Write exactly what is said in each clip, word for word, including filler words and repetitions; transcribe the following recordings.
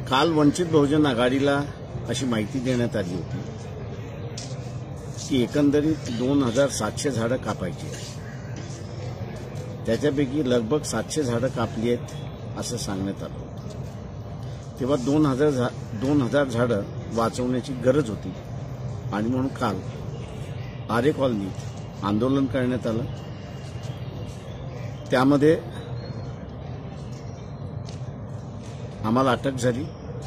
काल वंचित बहुजन आघाडीला अशी माहिती देण्यात आली होती की एकंदरीत दोन हजार सातशे झाडं कापायची आहेत. त्याच्यापैकी लगभग सातशे झाडं कापली आहेत असं सांगण्यात आलं होतं. तेव्हा दोन हजार झा दोन हजार झाडं वाचवण्याची गरज होती आणि म्हणून काल आरे कॉलनीत आंदोलन करण्यात आलं. त्यामध्ये आम्हाला अटक झाली.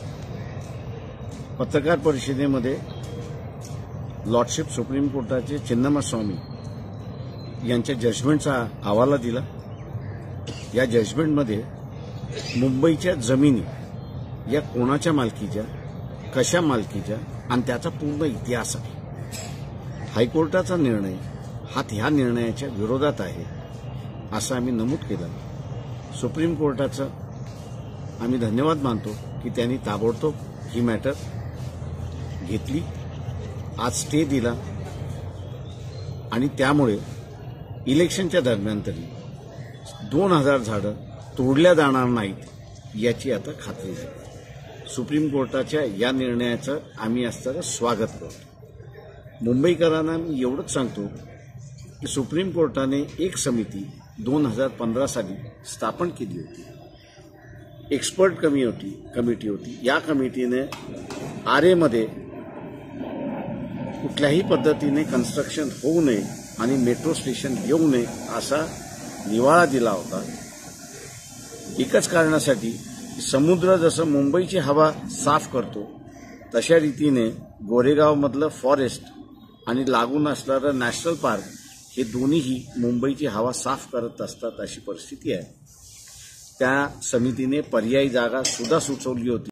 पत्रकार परिषदेमध्ये लॉर्डशिप सुप्रीम कोर्टाचे चिन्नमस्वामी यांच्या जजमेंटचा हवाला दिला. या जजमेंटमध्ये मुंबईच्या जमिनी या कोणाच्या मालकीच्या, कशा मालकीच्या आणि त्याचा पूर्ण इतिहास आहे. हायकोर्टाचा निर्णय हा ह्या निर्णयाच्या विरोधात आहे असं आम्ही नमूद केलं. सुप्रीम कोर्टाचं आम्ही धन्यवाद मानतो की त्यांनी ताबडतोब ही मॅटर घेतली, आज स्टे दिला आणि त्यामुळे इलेक्शनच्या दरम्यान तरी दोन हजार झाडं तोडल्या जाणार नाहीत याची आता खात्री झाली. सुप्रीम कोर्टाच्या या निर्णयाचं आम्ही असताना स्वागत करतो. मुंबईकरांना मी एवढंच सांगतो की सुप्रीम कोर्टाने एक समिती दोन हजार पंधरा साली स्थापन केली होती. एक्सपर्ट कमिटी कमिटी होती. या कमिटीने आरेमध्ये कुठल्याही पद्धतीने कन्स्ट्रक्शन होऊ नये आणि मेट्रो स्टेशन येऊ नये असा निवाळा दिला होता. एकच कारणासाठी समुद्र जसं मुंबईची हवा साफ करतो तशा रीतीने गोरेगावमधलं फॉरेस्ट आणि लागून असणारं नॅशनल पार्क हे दोन्हीही मुंबईची हवा साफ करत असतात अशी परिस्थिती आहे. त्या समितीने पर्यायी जागा सुद्धा सुचवली होती.